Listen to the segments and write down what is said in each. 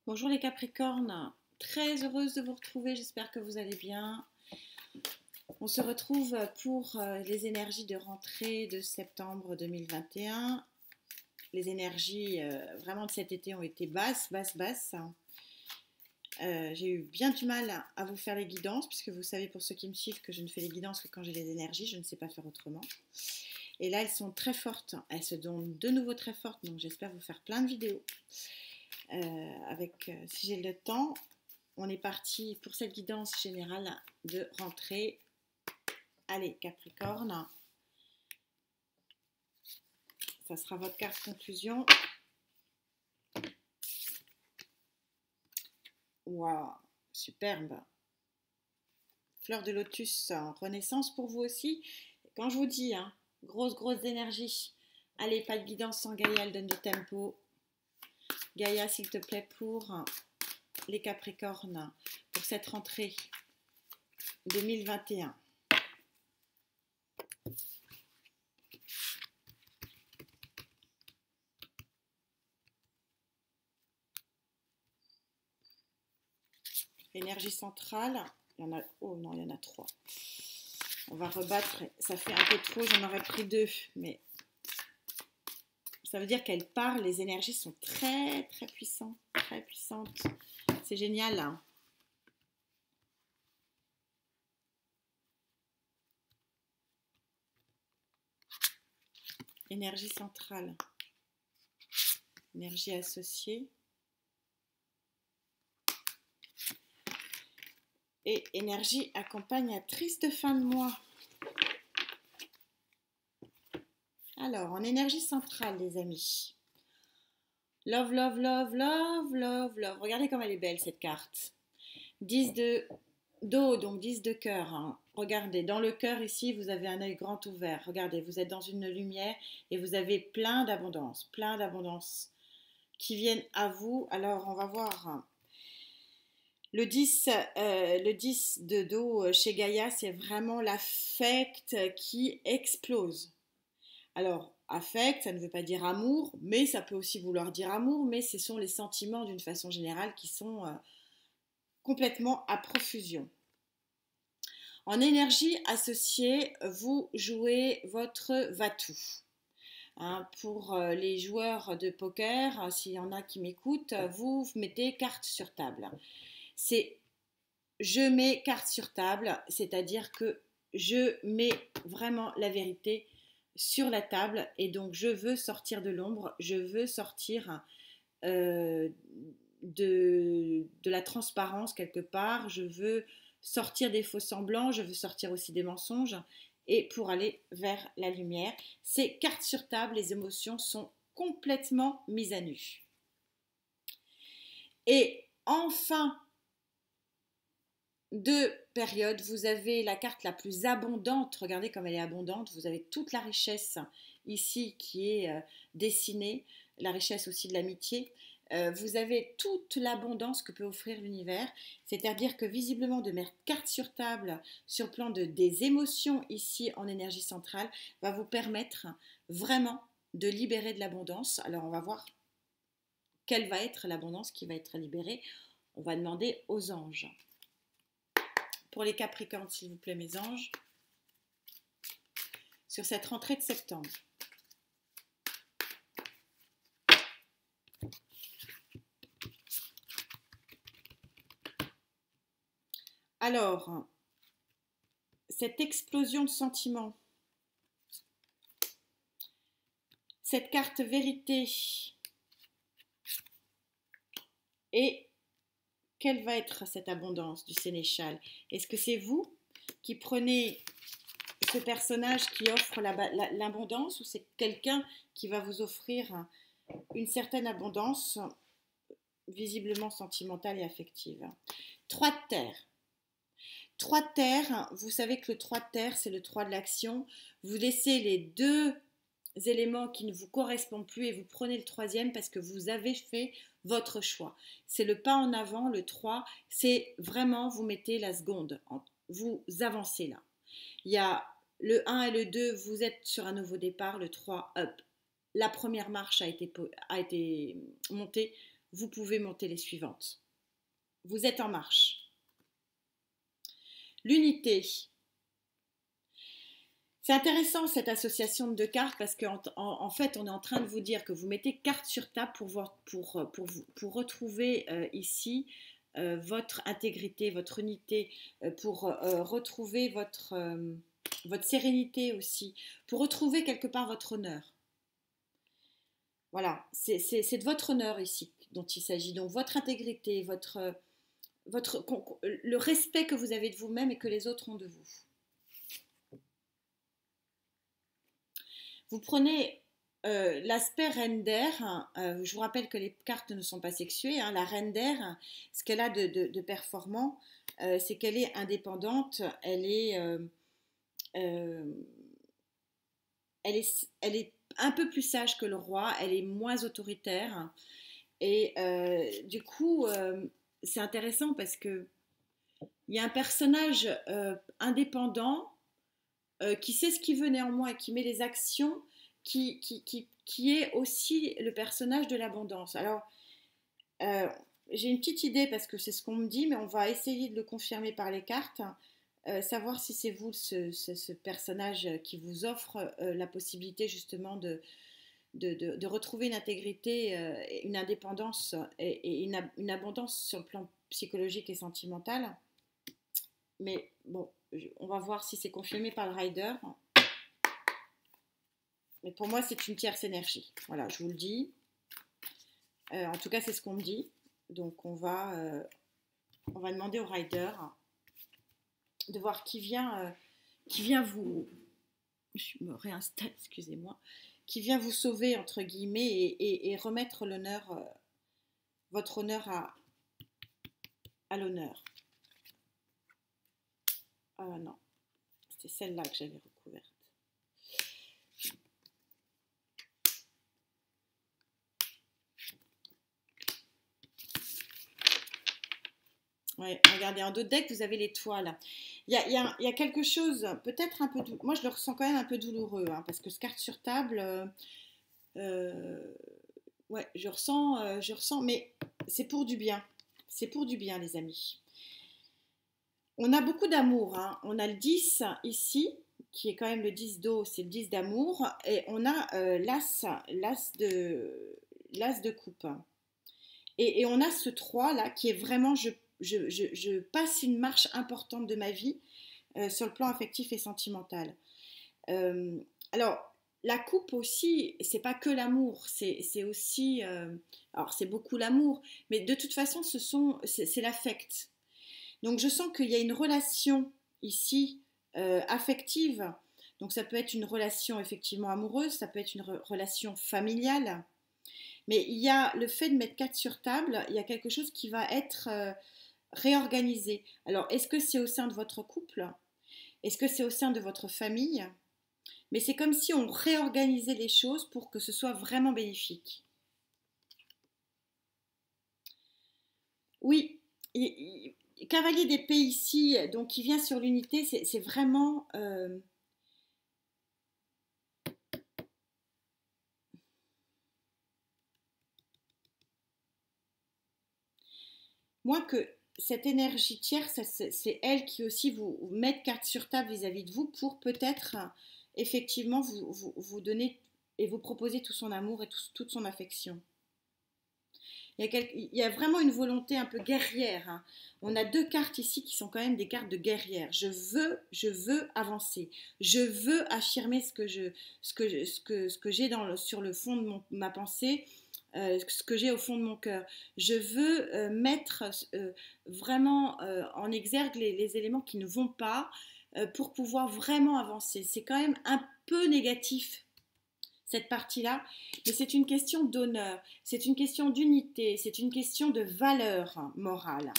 Bonjour les Capricornes, très heureuse de vous retrouver, j'espère que vous allez bien. On se retrouve pour les énergies de rentrée de septembre 2021. Les énergies vraiment de cet été ont été basses, basses, basses. J'ai eu bien du mal à vous faire les guidances, puisque vous savez pour ceux qui me suivent que je ne fais les guidances que quand j'ai les énergies, je ne sais pas faire autrement. Et là, elles sont très fortes, elles se donnent de nouveau très fortes, donc j'espère vous faire plein de vidéos. Si j'ai le temps, on est parti pour cette guidance générale de rentrée. Allez, Capricorne, ça sera votre carte conclusion. Waouh, superbe. Fleur de lotus en renaissance pour vous aussi. Quand je vous dis, hein, grosse énergie. Allez, pas de guidance sans Gaïa, elle donne du tempo. Gaïa, s'il te plaît, pour les Capricornes, pour cette rentrée 2021. Énergie centrale, il y en a, oh non, il y en a 3. On va rebattre, ça fait un peu trop, j'en aurais pris 2, mais ça veut dire qu'elle part, les énergies sont très puissantes, très puissantes. C'est génial, hein. Énergie centrale, énergie associée et énergie accompagnatrice de fin de mois. Alors, en énergie centrale, les amis. Love, love, love, love, love, love. Regardez comme elle est belle, cette carte. 10 de dos, donc 10 de cœur. Hein. Regardez, dans le cœur ici, vous avez un œil grand ouvert. Regardez, vous êtes dans une lumière et vous avez plein d'abondance qui viennent à vous. Alors, on va voir. Le 10 de dos chez Gaïa, c'est vraiment l'affect qui explose. Alors, affect, ça ne veut pas dire amour, mais ça peut aussi vouloir dire amour, mais ce sont les sentiments d'une façon générale qui sont complètement à profusion. En énergie associée, vous jouez votre va-tout. Hein, pour les joueurs de poker, s'il y en a qui m'écoutent, vous mettez carte sur table. C'est je mets carte sur table, c'est-à-dire que je mets vraiment la vérité sur la table et donc je veux sortir de l'ombre, je veux sortir de la transparence quelque part, je veux sortir des faux semblants, je veux sortir aussi des mensonges et pour aller vers la lumière. C'est carte sur table, les émotions sont complètement mises à nu. Et enfin, deux périodes, vous avez la carte la plus abondante, regardez comme elle est abondante, vous avez toute la richesse ici qui est dessinée, la richesse aussi de l'amitié, vous avez toute l'abondance que peut offrir l'univers, c'est-à-dire que visiblement de mettre carte sur table sur le plan des émotions ici en énergie centrale va vous permettre vraiment de libérer de l'abondance. Alors on va voir quelle va être l'abondance qui va être libérée, on va demander aux anges. Pour les Capricornes, s'il vous plaît, mes anges, sur cette rentrée de septembre. Alors, cette explosion de sentiments, cette carte vérité, et quelle va être cette abondance du sénéchal? Est-ce que c'est vous qui prenez ce personnage qui offre l'abondance ou c'est quelqu'un qui va vous offrir une certaine abondance visiblement sentimentale et affective? 3 de terre. 3 de terre, vous savez que le 3 de terre, c'est le 3 de l'action. Vous laissez les deux éléments qui ne vous correspondent plus et vous prenez le troisième parce que vous avez fait votre choix. C'est le pas en avant, le 3, c'est vraiment vous mettez la seconde, vous avancez là. Il y a le 1 et le 2, vous êtes sur un nouveau départ, le 3, up. La première marche a été montée, vous pouvez monter les suivantes. Vous êtes en marche. L'unité. C'est intéressant cette association de deux cartes parce qu'en fait, on est en train de vous dire que vous mettez carte sur table pour retrouver ici votre intégrité, votre unité, pour retrouver votre sérénité aussi, pour retrouver quelque part votre honneur. Voilà, c'est de votre honneur ici dont il s'agit. Donc votre intégrité, le respect que vous avez de vous-même et que les autres ont de vous. Vous prenez l'aspect reine d'air. Je vous rappelle que les cartes ne sont pas sexuées. Hein, la reine d'air, ce qu'elle a de performant, c'est qu'elle est indépendante. Elle est un peu plus sage que le roi. Elle est moins autoritaire. Et du coup, c'est intéressant parce que il y a un personnage indépendant qui sait ce qu'il veut néanmoins et qui met les actions, qui est aussi le personnage de l'abondance. Alors, j'ai une petite idée parce que c'est ce qu'on me dit, mais on va essayer de le confirmer par les cartes, savoir si c'est vous ce personnage qui vous offre la possibilité justement de retrouver une intégrité, une indépendance et une abondance sur le plan psychologique et sentimental. Mais bon, on va voir si c'est confirmé par le rider. Mais pour moi, c'est une tierce énergie. Voilà, je vous le dis. En tout cas, c'est ce qu'on me dit. Donc, on va demander au rider de voir qui vient vous... Je me réinstalle, excusez-moi. Qui vient vous sauver, entre guillemets, et remettre l'honneur, votre honneur à l'honneur. Non, c'était celle-là que j'avais recouverte. Ouais, regardez, en dos de deck, vous avez l'étoile. Il y a quelque chose, peut-être un peu... Moi, je le ressens quand même un peu douloureux, hein, parce que ce carte sur table... ouais, je ressens, mais c'est pour du bien. C'est pour du bien, les amis. On a beaucoup d'amour, hein. On a le 10 ici, qui est quand même le 10 d'eau, c'est le 10 d'amour. Et on a l'as de coupe. Et on a ce 3 là, qui est vraiment, je passe une marche importante de ma vie sur le plan affectif et sentimental. Alors, la coupe aussi, c'est pas que l'amour, c'est aussi, alors c'est beaucoup l'amour, mais de toute façon, c'est l'affect. Donc je sens qu'il y a une relation ici affective. Donc ça peut être une relation effectivement amoureuse, ça peut être une relation familiale. Mais il y a le fait de mettre 4 sur table, il y a quelque chose qui va être réorganisé. Alors est-ce que c'est au sein de votre couple? Est-ce que c'est au sein de votre famille? Mais c'est comme si on réorganisait les choses pour que ce soit vraiment bénéfique. Oui, cavalier d'épée ici, donc qui vient sur l'unité, c'est vraiment... Moi, que cette énergie tierce, c'est elle qui aussi vous met carte sur table vis-à-vis de vous pour peut-être effectivement vous donner et vous proposer tout son amour et toute son affection. Il y a vraiment une volonté un peu guerrière, hein. On a 2 cartes ici qui sont quand même des cartes de guerrière. Je veux avancer. Je veux affirmer ce que j'ai sur le fond de ma pensée, ce que j'ai au fond de mon cœur. Je veux mettre vraiment en exergue les éléments qui ne vont pas pour pouvoir vraiment avancer. C'est quand même un peu négatif cette partie-là, mais c'est une question d'honneur, c'est une question d'unité, c'est une question de valeur morale.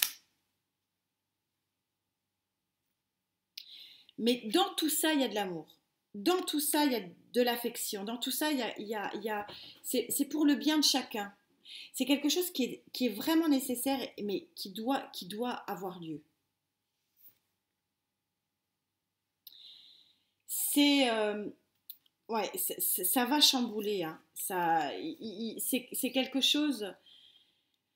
Mais dans tout ça, il y a de l'amour. Dans tout ça, il y a de l'affection. Dans tout ça, c'est pour le bien de chacun. C'est quelque chose qui est vraiment nécessaire, mais qui doit avoir lieu. Ouais, ça va chambouler, hein. C'est quelque chose.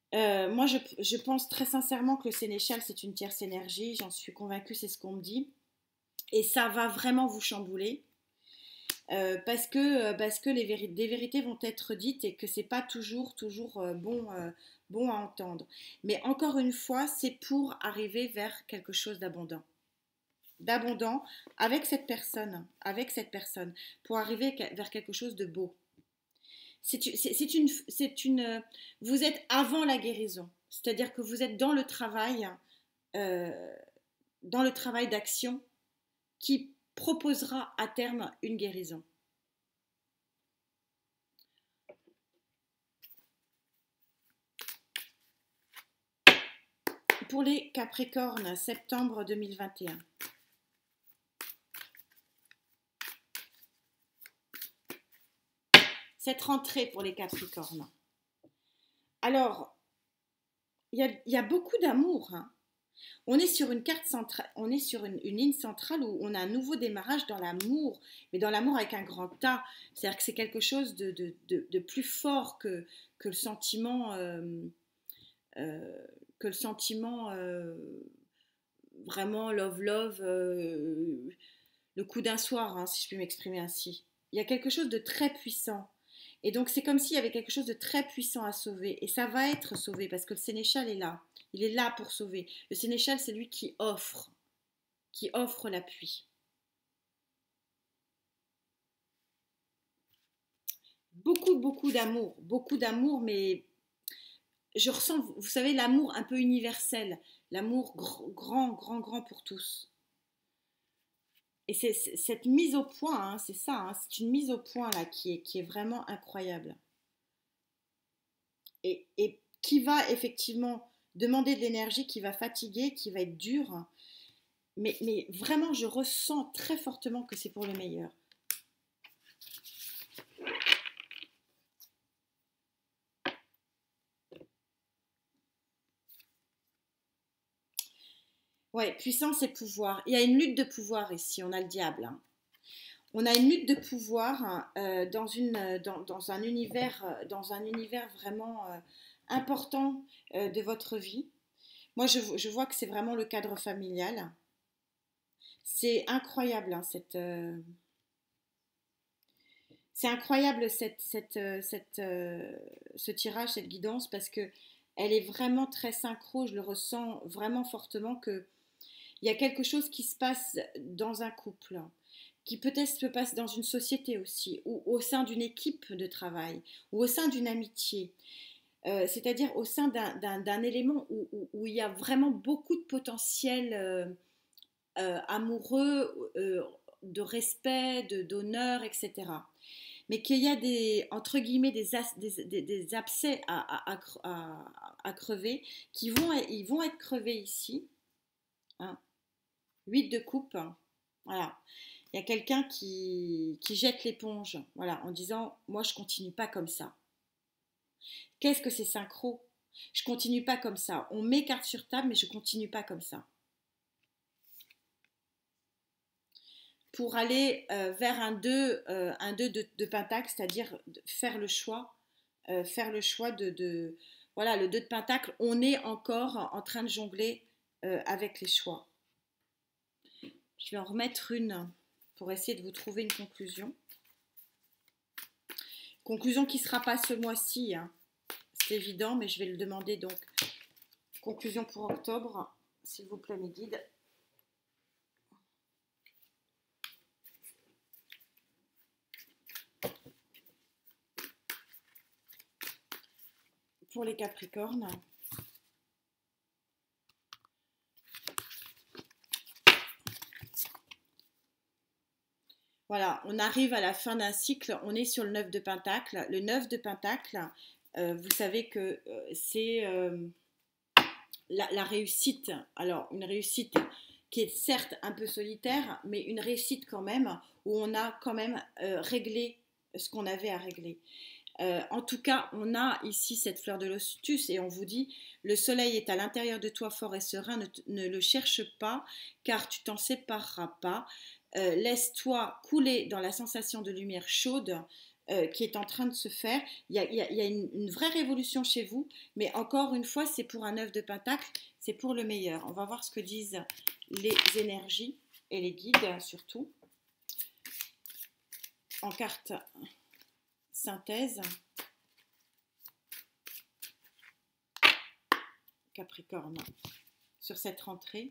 Moi, je pense très sincèrement que le sénéchal, c'est une tierce énergie. J'en suis convaincue, c'est ce qu'on me dit. Et ça va vraiment vous chambouler. Parce que des vérités vont être dites et que c'est pas toujours bon à entendre. Mais encore une fois, c'est pour arriver vers quelque chose d'abondant avec cette personne, pour arriver vers quelque chose de beau. C'est une, vous êtes avant la guérison, c'est-à-dire que vous êtes euh, dans le travail d'action qui proposera à terme une guérison. Pour les Capricornes, septembre 2021. Cette rentrée pour les Capricornes. Alors, il y a beaucoup d'amour. Hein. On est sur une carte centrale, on est sur une ligne centrale où on a un nouveau démarrage dans l'amour, mais dans l'amour avec un grand A. C'est-à-dire que c'est quelque chose de plus fort que le sentiment, que le sentiment vraiment love, le coup d'un soir, hein, si je puis m'exprimer ainsi. Il y a quelque chose de très puissant. Et donc c'est comme s'il y avait quelque chose de très puissant à sauver. Et ça va être sauvé parce que le sénéchal est là. Il est là pour sauver. Le sénéchal, c'est lui qui offre l'appui. Beaucoup d'amour, mais je ressens, vous savez, l'amour un peu universel, l'amour grand pour tous. Et c'est cette mise au point, hein, c'est ça, hein, c'est une mise au point là qui est vraiment incroyable. Et qui va effectivement demander de l'énergie, qui va fatiguer, qui va être dur. Mais vraiment, je ressens très fortement que c'est pour le meilleur. Ouais, puissance et pouvoir. Il y a une lutte de pouvoir ici, on a le diable. Hein. On a une lutte de pouvoir hein, dans un univers vraiment important de votre vie. Moi, je vois que c'est vraiment le cadre familial. C'est incroyable, hein, c'est incroyable ce tirage, cette guidance, parce que elle est vraiment très synchro. Je le ressens vraiment fortement que il y a quelque chose qui se passe dans un couple, qui peut-être se passe dans une société aussi, ou au sein d'une équipe de travail, ou au sein d'une amitié. C'est-à-dire au sein d'un élément où il y a vraiment beaucoup de potentiel amoureux, de respect, d'honneur, etc. Mais qu'il y a entre guillemets, des abcès à crever, ils vont être crevés ici. Hein. 8 de coupe, voilà. Il y a quelqu'un qui jette l'éponge, voilà, en disant, moi je continue pas comme ça. Qu'est-ce que c'est synchro? Je continue pas comme ça. On met carte sur table, mais je continue pas comme ça. Pour aller vers un 2 de pentacle, c'est-à-dire faire le choix voilà, le 2 de pentacle, on est encore en train de jongler avec les choix. Je vais en remettre une pour essayer de vous trouver une conclusion. Conclusion qui ne sera pas ce mois-ci, hein. C'est évident, mais je vais le demander donc. Conclusion pour octobre, s'il vous plaît, mes guides. Pour les Capricornes. Voilà, on arrive à la fin d'un cycle, on est sur le 9 de Pentacle. Le 9 de Pentacle, vous savez que c'est la réussite. Alors, une réussite qui est certes un peu solitaire, mais une réussite quand même, où on a quand même réglé ce qu'on avait à régler. En tout cas, on a ici cette fleur de lotus et on vous dit, le soleil est à l'intérieur de toi fort et serein, ne le cherche pas car tu t'en sépareras pas. Laisse-toi couler dans la sensation de lumière chaude. qui est en train de se faire. Il y a une vraie révolution chez vous, mais encore une fois, c'est pour un 9 de pentacle, c'est pour le meilleur. On va voir ce que disent les énergies et les guides surtout. En carte synthèse. Capricorne, sur cette rentrée.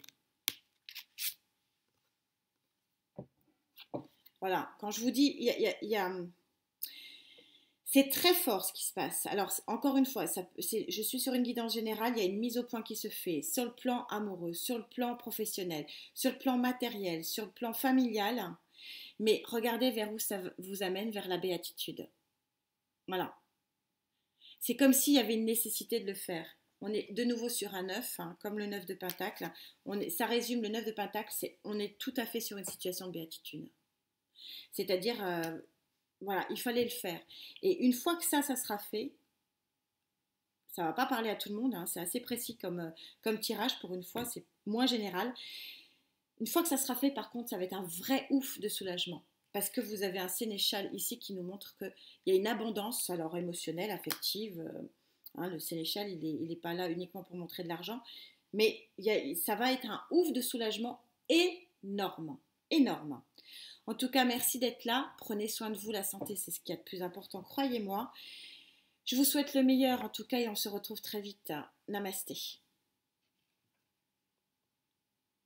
Voilà, quand je vous dis, c'est très fort ce qui se passe. Alors, encore une fois, je suis sur une guidance générale, il y a une mise au point qui se fait sur le plan amoureux, sur le plan professionnel, sur le plan matériel, sur le plan familial. Mais regardez vers où ça vous amène, vers la béatitude. Voilà. C'est comme s'il y avait une nécessité de le faire. On est de nouveau sur un 9, hein, comme le 9 de Pentacle. Ça résume le 9 de Pentacle, on est tout à fait sur une situation de béatitude. C'est-à-dire, voilà, il fallait le faire. Et une fois que ça sera fait, ça ne va pas parler à tout le monde, hein, c'est assez précis comme tirage pour une fois, c'est moins général. Une fois que ça sera fait, par contre, ça va être un vrai ouf de soulagement. Parce que vous avez un sénéchal ici qui nous montre qu'il y a une abondance, alors émotionnelle, affective. Hein, le sénéchal, il n'est pas là uniquement pour montrer de l'argent. Mais ça va être un ouf de soulagement énorme. Énorme. En tout cas, merci d'être là. Prenez soin de vous. La santé, c'est ce qu'il y a de plus important, croyez-moi. Je vous souhaite le meilleur, en tout cas, et on se retrouve très vite. Namasté.